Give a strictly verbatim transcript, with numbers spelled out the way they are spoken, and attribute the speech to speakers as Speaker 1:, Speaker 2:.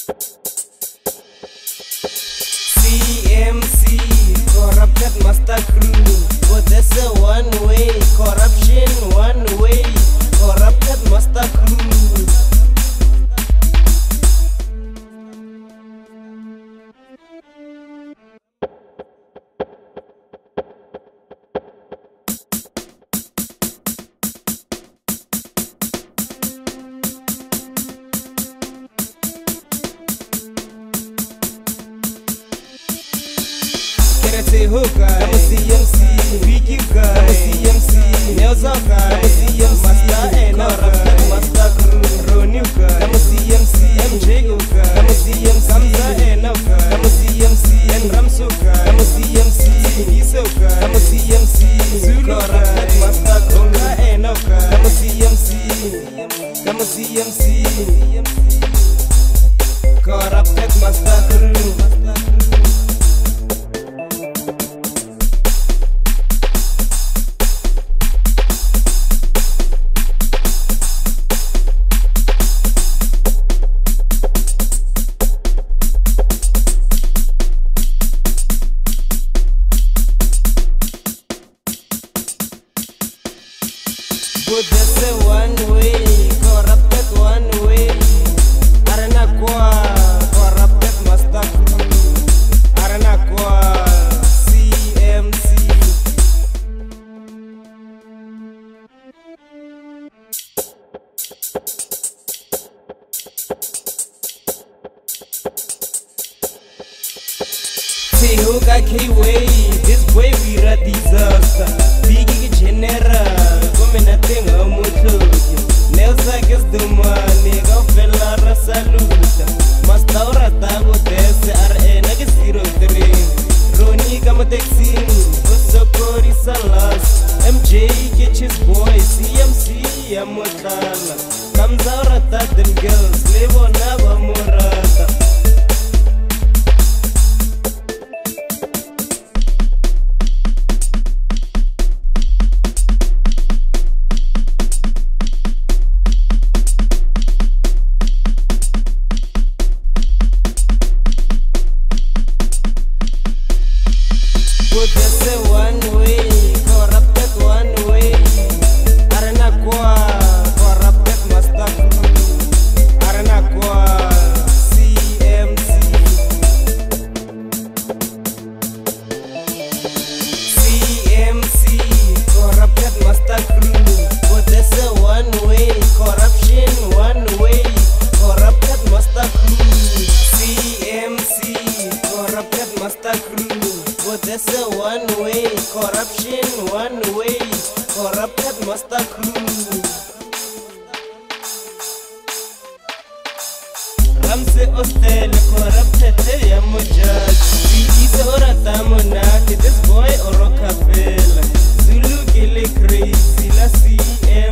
Speaker 1: C M C, corrupted master crew. But that's a one way, corruption one way, corrupted master crew. Say who guy, I'm a C M C, Vicky guy, I'm a C M C, Nelson guy, I'm a C M C, Master and corrupted master crew, Ronnie guy, I'm a C M C, M J guy, I'm a C M C, Kamza and guy, I'm a C M C, and Ramso guy, I'm a C M C, Iso guy, I'm a C M C, Zulu corrupted master crew, and guy, I'm a C M C, I'm a C M C, corrupted master crew. But that's a one way, corrupted one way. Arena kwa, corrupted master crew. Arena kwa, C M C. Say who got K-way, this way we are disaster. Biggie general. Nothing a motor. Nelsa gets the money, go fella saluta. Mastaura tago tese R N zero three. Ronnie come texting, Osokori Salas. M J catch his boy, C M C Amotala. Kamzaura Taden girls, Levo Nava Morata. But that's a one way, corrupted one way. Arena kwa, corrupted master crew. Arena kwa, C M C. C M C, corrupted master crew. But that's a one way, corruption one way, corrupted master crew. C M C, corrupted master crew. But that's a one way, corruption one way, corrupted master crew. Ramse Ostel, corrupted Yamo judge. We is ora tamonaki, this boy or Rockefeller. Zulu gile crazy, la C M